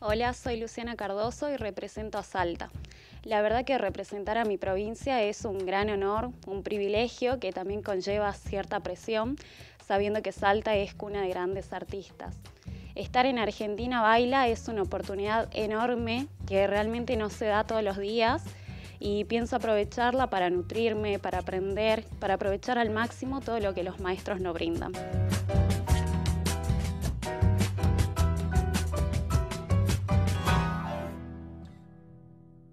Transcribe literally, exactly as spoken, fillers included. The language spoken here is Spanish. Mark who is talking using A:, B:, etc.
A: Hola, soy Luciana Cardoso y represento a Salta. La verdad que representar a mi provincia es un gran honor, un privilegio que también conlleva cierta presión, sabiendo que Salta es cuna de grandes artistas. Estar en Argentina Baila es una oportunidad enorme que realmente no se da todos los días y pienso aprovecharla para nutrirme, para aprender, para aprovechar al máximo todo lo que los maestros nos brindan.